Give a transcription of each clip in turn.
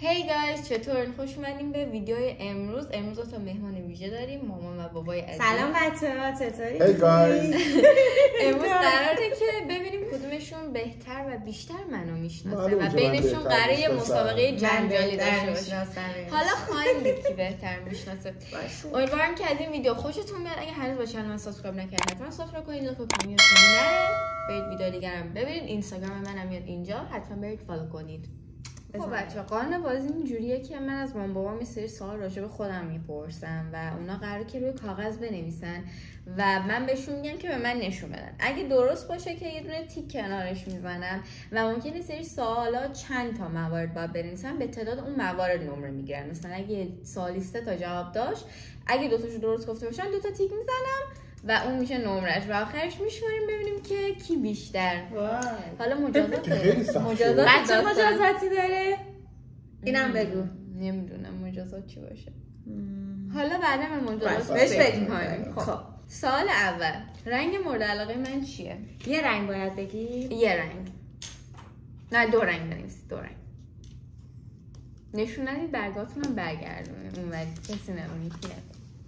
هی گایز چطورین؟ خوش اومدیم به ویدیوی امروز تا مهمان ویژه داریم، مامان و بابای عزیز. سلام بچه‌ها، چطورین؟ هی گایز امروز قراره که ببینیم کدومشون بهتر و بیشتر منو میشناسه و بینشون قراره یه مسابقه جنجالی داشته باشه. حالا خواهیم دید کی بهتر میشناسه. امیدوارم که از این ویدیو خوشتون بیاد. اگه هنوز با چنل من سابسکرایب نکردید حتما سابسکرایب کنید، لایک کنید، برید ویدیو دیگه هم ببینید. اینستاگرام منم میاد اینجا، حتما برید فالو کنید. خب بچه قانون بازی اینجوریه که من از مام بابام یه سری سوال راجع به خودم میپرسم و اونا قراره که روی کاغذ بنویسن و من بهشون میگم که به من نشون بدن. اگه درست باشه که یه دونه تیک کنارش میزنم و ممکنه سری سوالا چند تا موارد باید بنویسن، به تعداد اون موارد نمره میگیرن. مثلا اگه سوالی 3 تا جواب داشت، اگه 2 تاشو درست گفته باشن 2 تا تیک میزنم و اون میشه نمرش و آخرش میشماریم ببینیم که کی بیشتر. حالا مجازات بچه مجازاتی داره؟ اینم بگو. نمیدونم مجازات چی باشه. حالا بعدا من مجازات بهش فکر می‌کنیم. خب سوال اول، رنگ مورد علاقه من چیه؟ یه رنگ باید بگی؟ یه رنگ. نه 2 رنگ بنویسید، 2 رنگ. نشون ندید برگاتونم برگردونه. اونوری کسی نه اون یکی نه.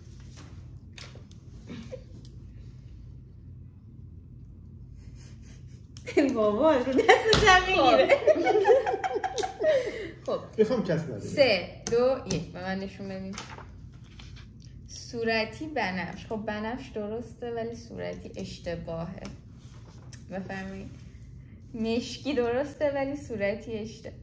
بابا رو دستشم میگیره. خب بخوام کس نداره. 3 2 1 به من نشون بدین. صورتی بنفش. خب بنفش درسته ولی صورتی اشتباهه. بفرمایید. مشکی درسته ولی صورتی اشتباه.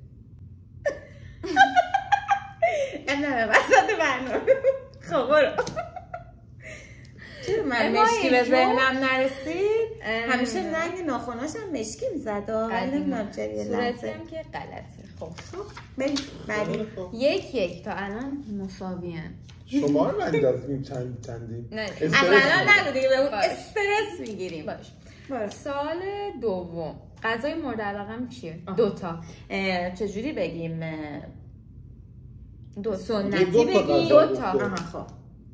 نه وسط برنامه. خب برو. چرا من مشکی به ذهنم نرسید؟ همیشه رنگ ناخناشم مشکی میزد ولی نمیدونم چرا یه صورتی هم که غلطه. خب بریم بعدی. 1-1 تا الان مساویان. شما رو ندیدیم چندیم. نه الان نگو دیگه، به اون استرس میگیریم. باش. سوال دوم، غذای مورد علاقه‌م چیه؟ 2 تا. چجوری بگیم؟ 2 سنتی بگیم؟ 2 تا. آها خب.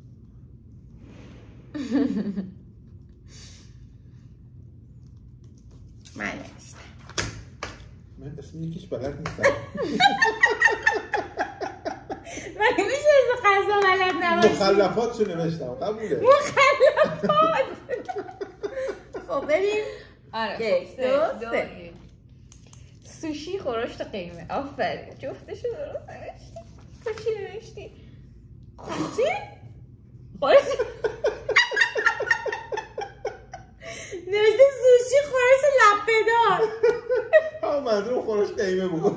من نوشتم. من اسم یکیش بلد نیستم. من میشه از غذا بلد نباشی؟ مخلفاتشو نوشتم، قبوله. مخلفات. خب بریم. آره 1 2 3. سوشی خورشت قیمه. آفرین جفتشو درست نوشتی. تو چی نوشتی؟ چی؟ خورشت نوشته سوشی خورشت لپه‌دار. ها منظورم خورشت قیمه بود.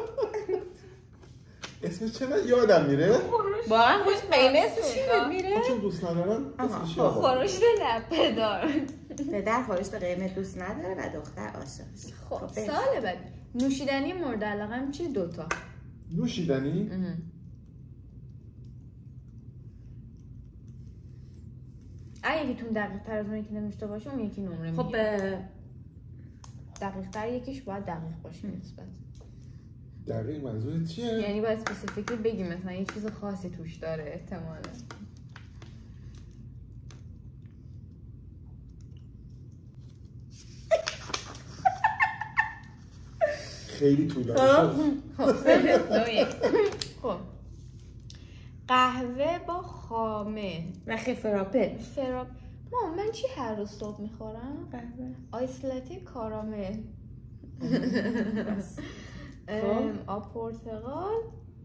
اسمش چه من یادم میره؟ با هم خوش قیمه سوشی میره؟ چون دوست ندارم اسمش یادم. خورشت لپه‌دار. پدر خورشت قیمه دوست نداره و دختر عاشقش. خب سوال بعد، نوشیدنی مورد علاقه‌م چیه؟ 2 تا. نوشیدنی؟ اگه یکیتون دقیق تر از اون یکی نوشته باشه اون یکی نمره میگیره. خب دقیق تر یکیش باید دقیق باشه نسبت. دقیق منظورت چیه؟ یعنی باید اسپسیفیکلی بگی مثلا یه چیز خاصی توش داره احتمالاً. خیلی طولانی خب قهوه با خامه و فراپه. من چی هر روز صبح میخورم؟ قهوه. آیس لاته کارامل. آب پرتقال.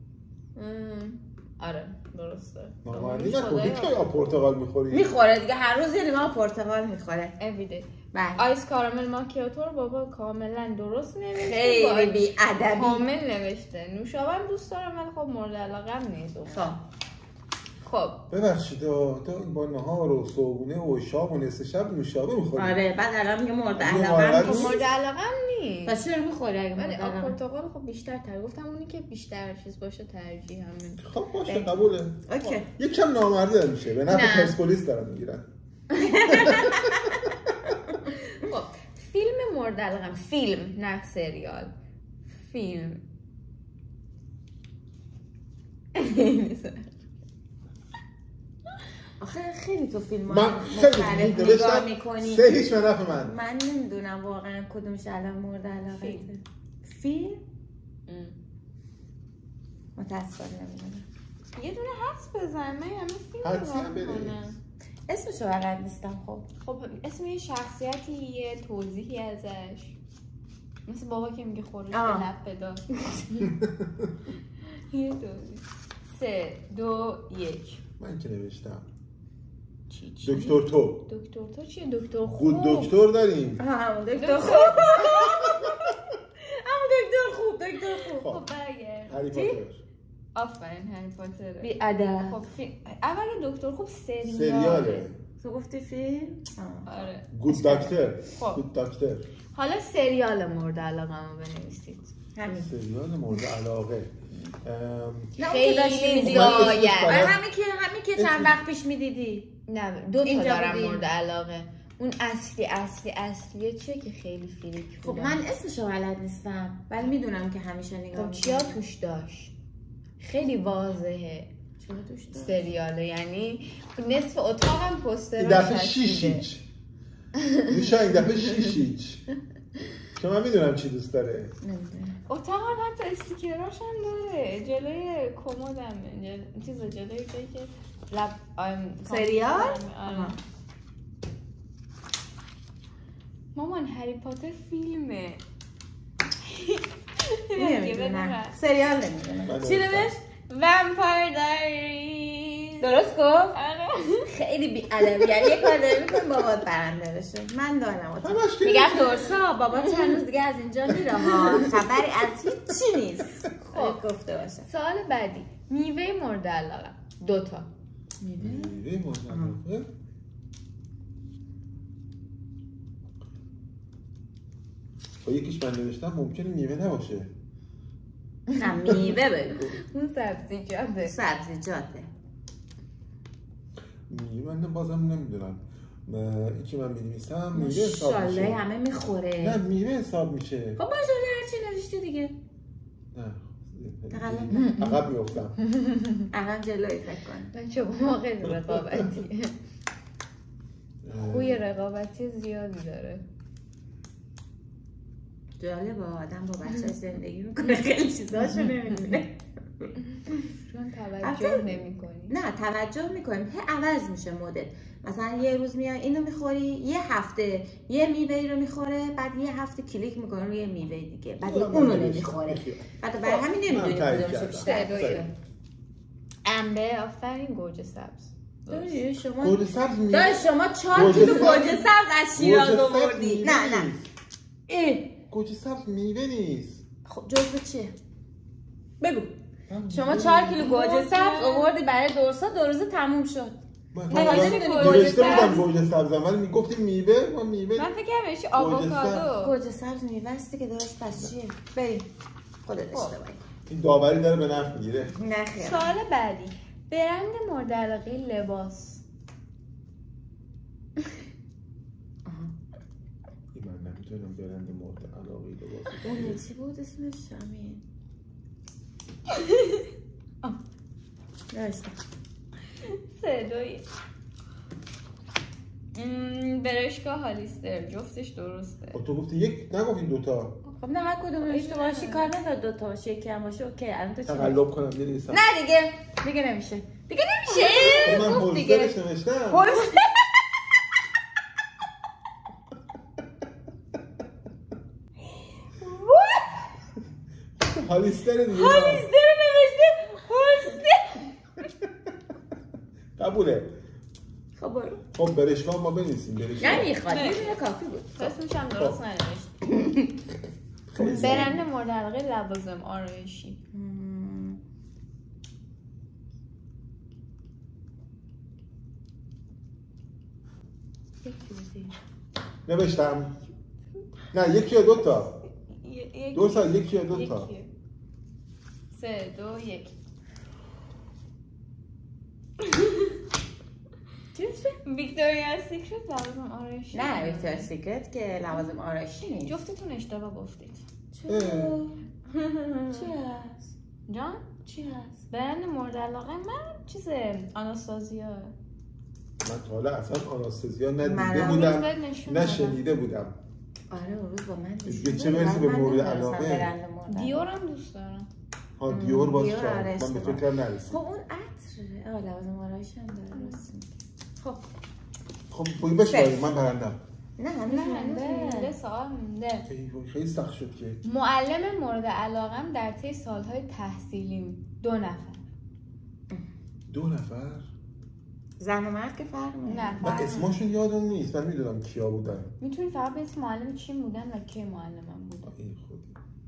آره درسته. نامردی نکنی که آب پرتقال میخوری؟ میخوره دیگه، هر روز یه لیوان آب پرتقال میخوره. everyday. بله. آیس کارامل ماکیاتو رو بابا کاملا درست نوشته. خیلی بی‌ادبی. کامل نوشته. نوشابه دوست دارم ولی خب مورد علاقه‌م نیست. خب ببخشید تو با نهار و صبحونه و شام و نصف شب نوشابه میخوری؟ آره بعد الان میگه مورد علاقه‌م نیست. مورد علاقه‌م نیست. پس چرا میخوری اگه ولی مورد آب علاقه‌م؟ پرتقال خب بیشتر تر گفتم اونی که بیشتر چیز باشه ترجیح همین. خب باشه قبوله. اوکی. یکم نامردی داره میشه، به نفع پرسپولیس دارن میگیرن. خب فیلم مورد علاقه‌م، فیلم نه سریال. فیلم آخه خیلی تو فیلم من خیلی نگاه میکنی. 3 هیچ به نفع من نمیدونم واقعا کدومش الان مورد علاقه. فیلم متاسفانه نمیدونم. یه دونه حدس بزن، من همه فیلم رو کنم. اسمشو بلد نیستم. خب اسم یه شخصیتی، یه توضیحی ازش، مثل بابا که میگه خورش به لب بدا. یه توضیح. 3 2 1. من که نوشتم چی؟ دکتر تو. دکتر تو چیه؟ دکتر خوب. بود دکتر داریم. همون دکتر خوب. همون دکتر خوب. دکتر خوب. خب برگرد. هری پاتر. آفرین هری پاتر. بی ادب. خب اول دکتر خوب سریاله. تو گفتی فیلم؟ آره. گود دکتر. خب. گود دکتر. حالا سریال مورد علاقه‌مو بنویسید. همین سریال مورد علاقه. خیلی زیاد. همین که چند وقت پیش میدیدی. نه 2 تا دارم مورد علاقه. اون اصلیه چیه که خیلی فریک بود. خب من اسمشو بلد نیستم ولی میدونم که همیشه نگاه می‌کنم. چیا توش داشت؟ خیلی واضحه. چیا توش داشت؟ سریاله، یعنی نصف اتاقم پوستر. این دفعه 6 هیچ. میشه این دفعه 6 هیچ. چون من میدونم چی دوست داره. نمیدونم. اتاقم حتی استیکراش هم داره. جلوی کمدمه. جلوی جایی که لب سریال؟ مامان هری پاتر فیلمه. نمیدونم. سریال نمیدونم. چی نوشت؟ ومپایر دایریز. درست گفت؟ آره. خیلی بی‌ادبی. یعنی یه کار داری می‌کنی بابات برنده بشه. من دارم. میگم درسا بابات چند روز دیگه از اینجا میره ها. خبری از هیچی نیست. خب گفته باشه. سوال بعدی. میوه مورد علاقه. 2 تا. میوه مورد علاقه؟ با یکیش من نوشتم ممکنه میوه نباشه. نه میوه بگو. اون سبزیجاته. سبزیجاته. میوه من بازم نمیدونم. این که من می‌نویسم میوه حساب میشه. ماشاءالله همه میخوره. نه میوه حساب میشه. خب ماشاءالله هرچی نوشتی دیگه. نه. عقب میافتم. الان جلوی فکر کن. بچه با خیلی رقابتیه. خوی رقابتی زیادی داره. جالبه آدم با بچه‌اش زندگی میکنه خیلی چیزاشو نمیدونه. چون توجه نمی‌کنی. نه توجه میکنیم. عوض میشه مدل. مثلا یه روز میای اینو میخوری، یه هفته یه میوه رو میخوره، بعد یه هفته کلیک میکنه روی میوه دیگه، بعد اونو نمیخوره. بعد برای همین نمیدونی کدومشو بیشتر. انبه آفرین گوجه سبز. داری شما گوجه سبز میوه. داری شما 4 کیلو گوجه سبز از شیراز آوردی. نه گوجه سبز میوه نیست. خب جزو چیه؟ بگو. شما 4 کیلو گوجه سبز آوردی برای درسا، 2 روز تموم شد. نوشته بودم گوجه سبز ولی میگفتیم میوه و میوه. من فکر کردم میشه آووکادو. گوجه سبز میوه است که داشت. پس چیه؟ بریم خودت اشتباهی. این داوری داره به نفع میگیره. نه خیر. سوال بعدی. برند مورد علاقه لباس. این من نمیتونم برند مورد علاقه لباس. اون چی بود اسمش؟ شامین. درسته. 3 2 1. برشکا هالیستر جفتش درسته. تو گفتی یک نگفتی 2 تا. خب نه هر کدوم داشته باشی کار نداره 2 تا باشه یکی هم باشه اوکی. الان تو چی تقلب کنم بنویسم. نه دیگه نمیشه. من هولسترش نوشتم. هالیستر دیگه. هالیستر نوشته. هالیستر. قبوله. خب برشکا ما بنویسیم. برشکا. نمیخواد. یه کافی بود. اسمش هم درست ننوشت. برند مورد علاقه لوازم آرایشی. نوشتم. نه 1 یا 2 تا. درست 1 یا 2 تا. 3 2 1. ویکتوریا سیکرت لوازم آرایشی. نه ویکتوریا سیکرت که لوازم آرایشی نیست. جفتتون اشتباه گفتید. چی هست؟ جان؟ چی هست؟ برند مورد علاقه من آناستازیا. من تا حالا اصلا آناستازیا ندیده بودم نه شنیده بودم. آره اون روز با من دیگه چه برسی به مورد علاقه. دیورم دوست دارم. ها دیور باز شد. من به فکرم نرسید. خب اون عطره. لوازم آرایش هم داره راست میگی. خب بوی بشه من برندم. نه هنوز سوال مونده. خیلی سخت شد که. معلم مورد علاقم در طی سالهای تحصیلیم 2 نفر. 2 نفر؟ زن و مرد که فرق نه. من اسمشون یادم نیست. من میدونم کیا بودن. میتونی فقط بگید معلم چی بودن و کی معلمم بودن. این خودی.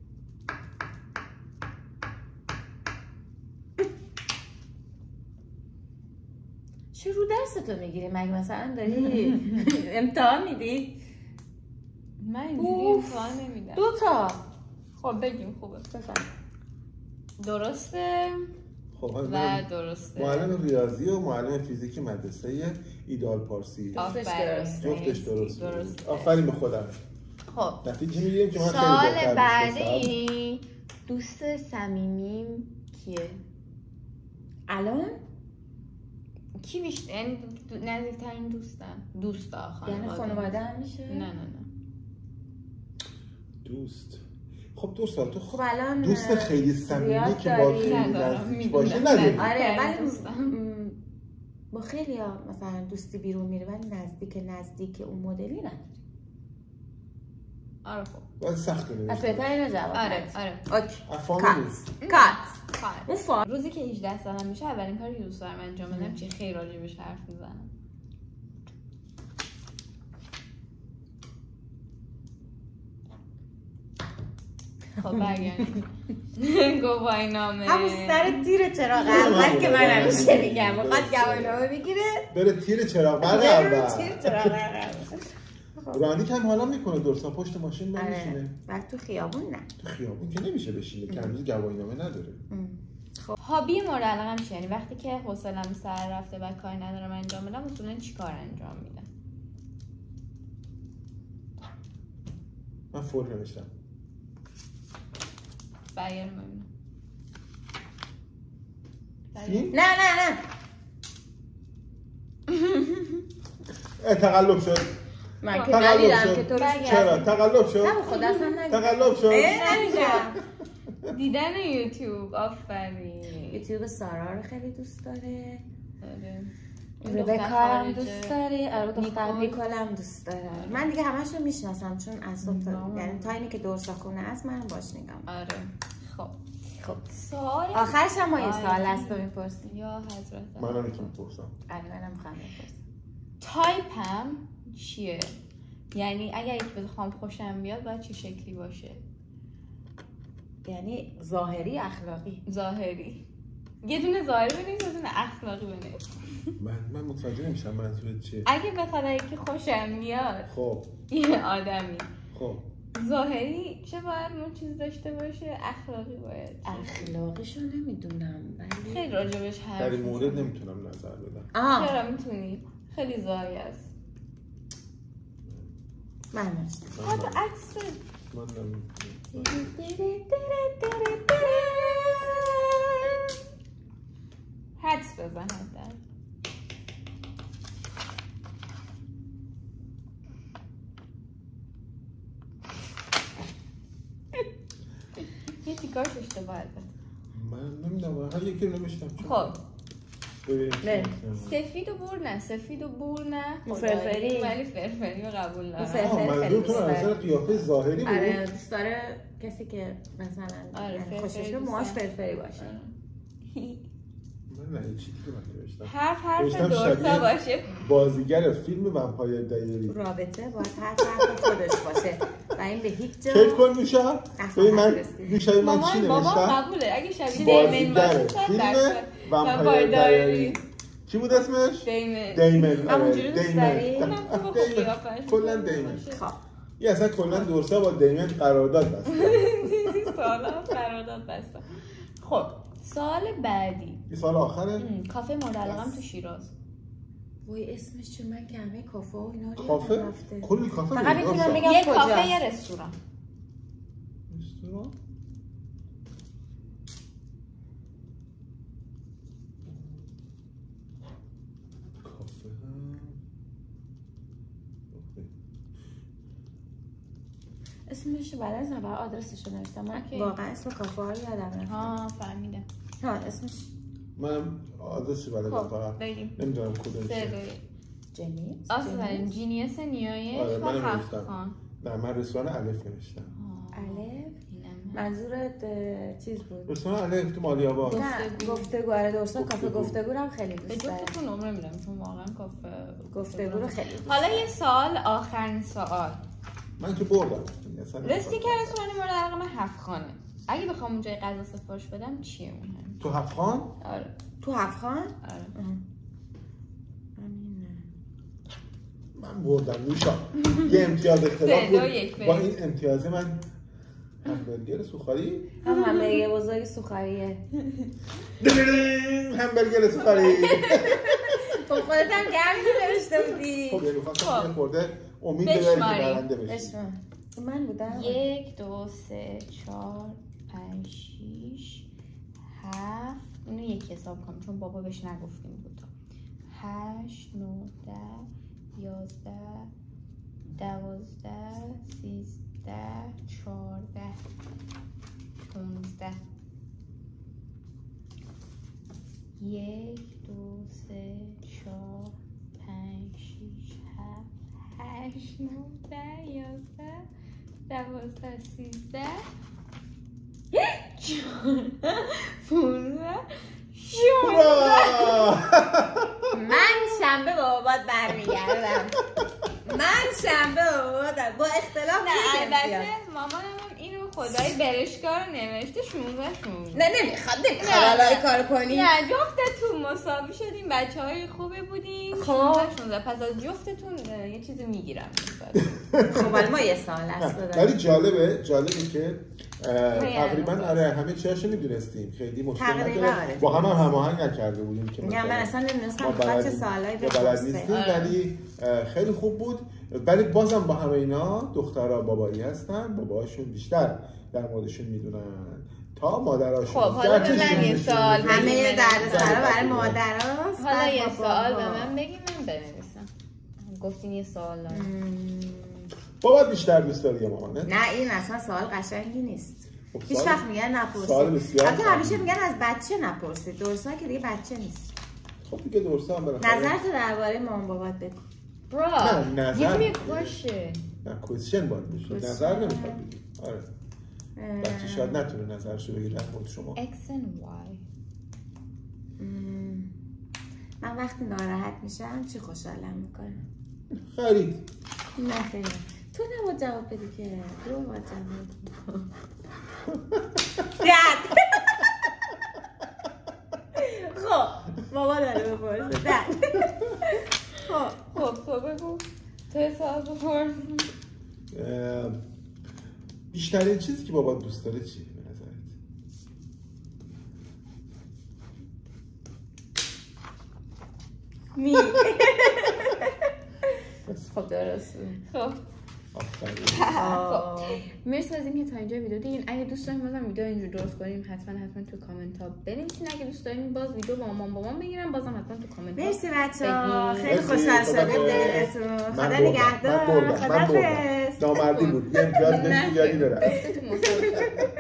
چه رو دستتو میگیری؟ مگه مثلا داری امتحان میدی؟ من اینجوری امتحان نمیدم. 2 تا. خب بگیم خوبه. بفهم. درسته. خب و درسته. معلم ریاضی و معلم فیزیک مدرسه ایدال پارسی. جفتش درسته. آفرین به خودم. خب نتیجه میگیریم که من خیلی سوال بعدی دوست صمیمیم کیه؟ الان کی بیشتر؟ یعنی نزدیکترین دوستم. دوست آخر. یعنی خانواده هم میشه؟ نه. دوست. خب 2 سال تو خب الان دوست خیلی صمیمی که با خیلی نزدیک باشه نداری. آره ولی با خیلی ها مثلا دوستی بیرون میره ولی نزدیک اون مدلی نداری. آره خب باید سخت کنیم. از بهتر اینو جواب. آره. اوکی. کات. روزی که 18 سالم میشه اولین کاری که دوست دارم انجام بدم چی خیلی راجبش حرف میزنم. خب برگردیم. گواهینامه. همون سر تیر چراغ اول که من همیشه میگم میخواد گواهینامه بگیره بره تیر چراغ برق اول. تیر چراغ اول. رانندگی هم حالا میکنه درستا پشت ماشین نمیشینه. بعد تو خیابون نه. تو خیابون که نمیشه بشینه که هنوز گواهینامه نداره. خب هابی مورد علاقم چیه؟ یعنی وقتی که حوصله‌ام سر رفته و کاری ندارم انجام بدم اصولا چیکار انجام میدم؟ من فور نوشتم. برگردم ببینم. فیلم؟ نه تقلب شد. من که ندیدم که تو چرا؟ تقلب شد؟ نه خدا اصلا ندیدم. تقلب شد؟ نمیدونم. دیدن یوتیوب. آفرین. یوتیوب سارا رو خیلی دوست داره. ربکا هم دوست داره. دختر نیکول هم دوست داره. من دیگه همشون میشناسم چون از صبح یعنی تا اینی که درس خونه است من باش نگم. آره. خب سوال آخرش هم ما یه سوال است تو میپرسیم. یا حضرت منم میتونم بپرسم. منم میخوام بپرسم. تایپم چیه؟ یعنی اگر یک بخوام خوشم بیاد باید چه شکلی باشه؟ یعنی ظاهری اخلاقی؟ ظاهری. یه دونه ظاهری بنویس یه دونه اخلاقی بنویس. من متوجه نمیشم منظورت چیه. اگه بخواد یکی خوشم میاد خب یه آدمی خب ظاهری چه باید اون چیز داشته باشه؟ اخلاقی باید. اخلاقیشو نمیدونم ولی خیلی راجبش حرف در این مورد نمیتونم نظر بدم. چرا میتونی؟ خیلی ظاهری است. من حتی عکس من نمیتونم. حدس بزن حتی. یه تیکارش اشتباه البته. من نمیدونم هر یکی رو نمیشتم. خب ببینیم سفید و بور نه فرفری ولی فرفری رو قبول ندارم. منظورتون از قیافه ظاهری بود؟ آره دوست داره کسی که مثلا خوشش به موهاش فرفری باشه. من نه چیزی که من نوشتم حرف درستا باشه. بازیگر فیلم ومپایر دایری. رابطه باید حرف خودش باشه و این به هیچ جا کیف کن میشه؟ ببین من میشه من چی نوشتم؟ بابا قبوله اگه شبیه دیمن باشه فیلم ومپایر دایری. چی بود اسمش؟ دیمن. همونجوری دوست داری؟ کلا دیمن. یه اصلا کلا درسا با دیمن قرارداد بسته. سالا قرارداد بسته. خب سال بعدی این سال آخره؟ کافه مورد علاقم تو شیراز. وای اسمش چه من که همه کافه و اینا رو کافه؟ کلی کافه فقط میتونم بگم یه کافه یه رستوران. اسمش بلد نه، برای آدرسش رو نوشتم. من واقعا اسم کافه ها رو یادم رفت. فهمیدم. اسمش من آدرسش بلدم فقط نمیدونم کدومشه. جنیس؟ آفرین، جینیس نیایش و هفتخان. نه من رستوران الف نوشتم. الف؟ منظورت چیز بود؟ رستوران الف تو مالی آباد. گفتگو. درسته کافه گفتگو رو هم خیلی دوست دارم. به جفتتون نمره میدم چون واقعا کافه گفتگو رو خیلی دوست دارم. حالا یه سوال، آخرین سوال. من که بردم. رستیکر رستوران مورد علاقه من هفتخانه. اگه بخوام اونجای غذا سفارش بدم چیه اون؟ تو هفتخان؟ آره. تو هفتخان؟ آره. من بردم میشم. یه امتیاز اختلاف بود. با این امتیاز من همبرگر سوخاری؟ همبرگر بزرگ سوخاریه. همبرگر سوخاری. تو خودت هم گرمی نوشته بودی. خب یه میخواستم یه خورده امید داری که برنده بشی. من بودم. 1 2 3 4 5 6 7 اینو یکی حساب کنم چون بابا بهش نگفتیم بود. 8 9 10 11 12 13 14 15 1 2 3 4 5 6 7 8 9 10 11 12 13 15 من شنبه به بابات برمیگردم. با اختلاف البته مامانم اینو خدای برشکار نوشته 16 نه نمیخواد حالا کار کنی. نه جفتتون مساوی شدیم، بچه‌های خوبی بودین. خب 16 پس از جفتتون یه چیزی میگیرم. خب ولی ما یه سال است دادم. ولی جالبه که تقریبا آره همه چیاشو میدونستیم، خیلی مشکل نداره. با هم هماهنگ نکرده بودیم که من اصلا نمی‌دونستم بچه سالای بپرسه. ولی خیلی خوب بود. ولی بازم با همه اینا دخترها بابایی هستن، باباهاشون بیشتر در موردشون میدونن تا مادراشون. خب حالا به من یه سوال همه دردسرا برای مادرهاست. حالا یه سوال به من بگین من بنویسم. گفتین یه سوال دارم. بابا بیشتر دوست داری یا مامانه؟ نه این اصلا سوال قشنگی نیست. خب هیچ وقت میگن نپرسید. حتی همیشه میگن از بچه نپرسید. درسته که دیگه بچه نیست. خب دیگه درسته هم بالاخره. نظرت درباره مامان بابات بگو. نه نظر. Give me a question. نه کوئسچن باید بشه. نظر نمیخواد بگی. آره. بچه شاید نتونه نظرشو بگه در مورد شما. X and Y. من وقتی ناراحت میشم چی خوشحالم میکنه؟ خرید. نه خیلی. تو نباید جواب بدی که. تو باید جواب بدی. دد. خب بابا داره بپرسه. دد. خب تو بگو. تو سوال بپرس. بیشترین چیزی که بابا دوست داره چیه به نظرت؟ خب درسته. خب مرسی از اینکه تا اینجا ویدیو دیدین. اگه دوست دارین بازم ویدیو اینجور درست کنیم حتما تو کامنت ها بنویسین. اگه دوست دارین باز ویدیو با مامان بابام بگیرم بازم حتما تو کامنت ها. مرسی بچه‌ها، خیلی خوشحال شدم دیدتون. خدا نگهدار. خداحافظ. نامردی بود. یه امتیاز بهش زیادی دارم.